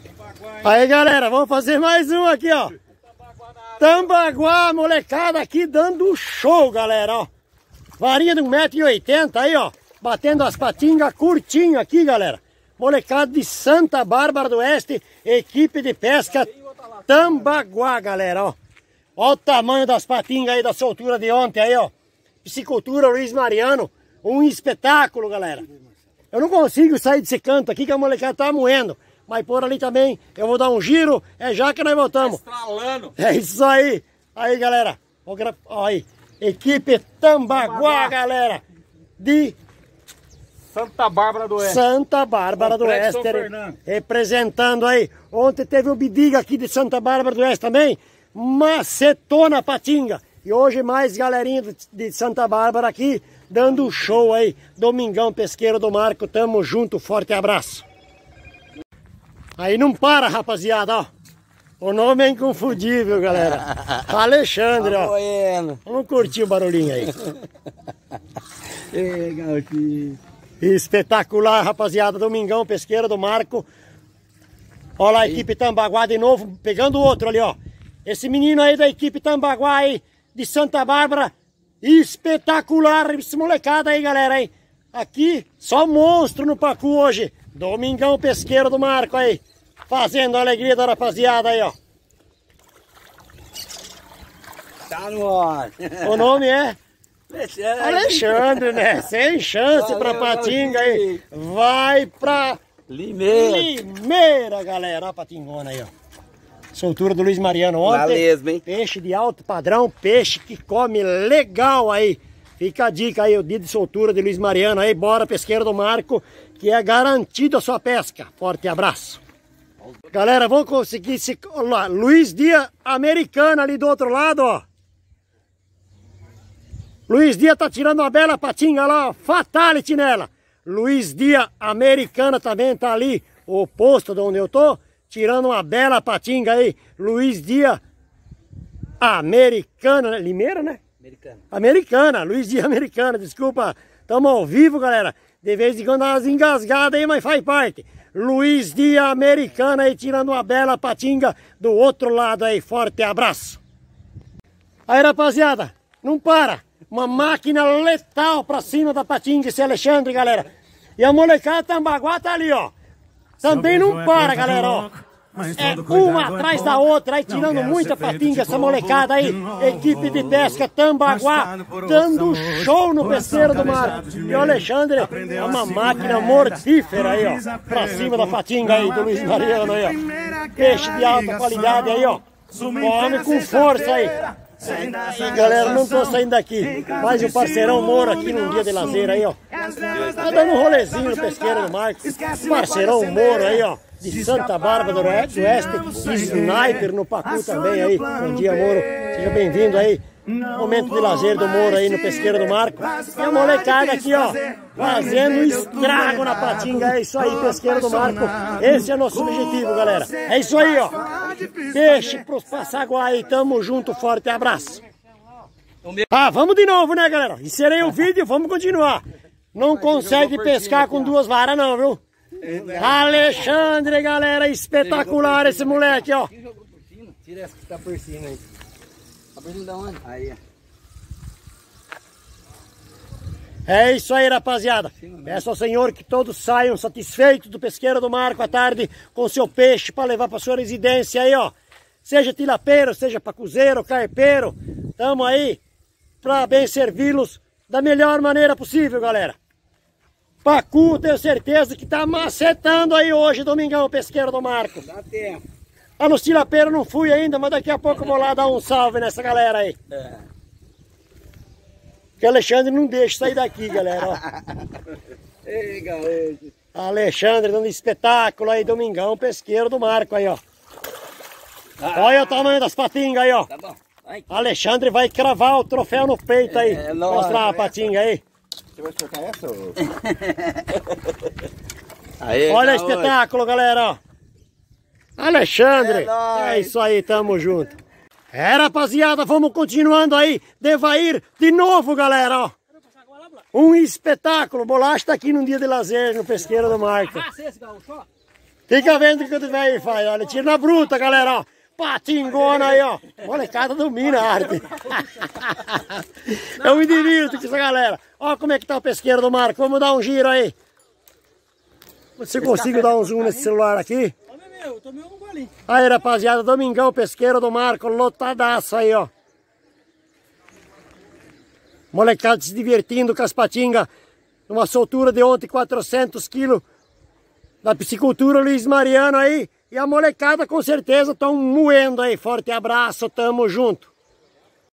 Aí, galera, vamos fazer mais um aqui, ó. Tambaguá, molecada aqui dando show, galera, ó. Varinha de 1,80 m aí, ó. Batendo as patingas curtinho aqui, galera. Molecada de Santa Bárbara do Oeste, equipe de pesca Tambaguá, galera, ó. Ó o tamanho das patingas aí da soltura de ontem aí, ó. Piscicultura Luiz Mariano, um espetáculo, galera. Eu não consigo sair desse canto aqui que a molecada tá moendo. Mas por ali também eu vou dar um giro, é já que nós voltamos. Estralando. É isso aí. Aí, galera. Ó aí. Equipe Tambaguá, galera. De Santa Bárbara do Oeste. Santa Bárbara do Oeste. Representando aí. Ontem teve o Bidiga aqui de Santa Bárbara do Oeste também. Macetou na patinga. E hoje mais galerinha de Santa Bárbara aqui, dando show aí. Domingão Pesqueiro do Marco, tamo junto, forte abraço. Aí não para, rapaziada, ó. O nome é inconfundível, galera. Alexandre, ó. Vamos curtir o barulhinho aí. Espetacular, rapaziada. Domingão Pesqueiro do Marco. Olha lá a equipe Tambaguá de novo, pegando o outro ali, ó. Esse menino aí da equipe Tambaguá aí, de Santa Bárbara, espetacular esse molecada aí, galera, hein? Aqui, só monstro no pacu hoje. Domingão Pesqueiro do Marco aí, fazendo a alegria da rapaziada aí, ó. Tá no ar. O nome é? Alexandre, né? Sem chance. Valeu, pra patinga aí. Vai pra Limeira, galera. Ó a patingona aí, ó. Soltura do Luiz Mariano ontem. Beleza, hein? Peixe de alto padrão, peixe que come legal aí. Fica a dica aí, o dia de soltura de Luiz Mariano aí. Bora, Pesqueiro do Marco, que é garantido a sua pesca. Forte abraço. Galera, vamos conseguir se... Olha lá, Luiz Dias Americana ali do outro lado, ó. Luiz Dias tá tirando uma bela patinga lá, ó. Fatality nela. Luiz Dias Americana também tá ali, o oposto de onde eu tô. Tirando uma bela patinga aí. Luiz Dias Americana, né? Limeira, né? Americana. Luiz Dias Americana, desculpa. Tamo ao vivo, galera. De vez em quando dá umas engasgadas aí, mas faz parte. Luiz Dias Americana aí, tirando uma bela patinga do outro lado aí. Forte abraço. Aí, rapaziada, não para. Uma máquina letal pra cima da patinga esse Alexandre, galera. E a molecada Tambaguá tá ali, ó. Também não para, galera, ó. É uma atrás da outra, aí tirando muita patinga essa molecada aí. Equipe de pesca Tambaguá, dando show no Pesqueiro do Marco. E o Alexandre é uma máquina mortífera aí, ó. Pra cima da patinga aí do Luiz Mariano aí, ó. Peixe de alta qualidade aí, ó. Come com força aí. E galera, não tô saindo daqui. Mais o parceirão Moro aqui num dia de lazer aí, ó. Tá dando um rolezinho no Pesqueiro do Marco. Parceirão Moro aí, ó. De Santa Bárbara do Oeste. Sniper no pacu também aí. Bom dia, Moro. Seja bem-vindo aí. Momento de lazer do Moro aí no Pesqueiro do Marco. E a molecada aqui, ó. Fazendo estrago na patinga. É isso aí, Pesqueiro do Marco. Esse é nosso objetivo, galera. É isso aí, ó. Peixe pros passaguá aí. Tamo junto, forte abraço. Ah, vamos de novo, né, galera? Encerrei o vídeo, vamos continuar. Não consegue pescar com duas varas não, viu? Alexandre, galera, espetacular esse moleque, ó. Tira essa que tá por cima aí. Tá por cima da onde? Aí, ó. É isso aí, rapaziada. Peço ao Senhor que todos saiam satisfeitos do Pesqueiro do Marco à tarde com seu peixe para levar para sua residência aí, ó. Seja tilapeiro, seja pacuzeiro, carpeiro. Tamo aí para bem servi-los da melhor maneira possível, galera. Pacu, tenho certeza que tá macetando aí hoje, Domingão Pesqueiro do Marco. Dá tempo. Ah, nos tilapeiros não fui ainda, mas daqui a pouco eu vou lá dar um salve nessa galera aí. Que Alexandre não deixa sair daqui, galera, ó. Ei, garoto. Alexandre dando espetáculo aí, Domingão Pesqueiro do Marco aí, ó. Olha o tamanho das patingas aí, ó. Tá bom. Vai. Alexandre vai cravar o troféu no peito aí. Mostrar a patinga aí. Você vai soltar essa? Aí, olha o espetáculo, galera, ó. Alexandre, é isso aí, tamo junto. É, rapaziada, vamos continuando aí. Devair de novo, galera, ó. Um espetáculo. Bolacha tá aqui num dia de lazer, no Pesqueiro do Marco. Fica vendo o que o velho faz, olha, tira na bruta, galera, ó. Patingona aí, ó. Molecada domina a arte. Eu me divirto com essa galera. Ó como é que tá o pesqueiro do Marco. Vamos dar um giro aí. Se eu consigo dar um zoom nesse celular aqui. Eu tomei um golinho. Aí, rapaziada, domingão, pesqueiro do Marco, lotadaço aí, ó. Molecada se divertindo com as patingas. Numa soltura de ontem, 400 quilos. Da piscicultura Luiz Mariano aí. E a molecada com certeza estão moendo aí. Forte abraço, tamo junto.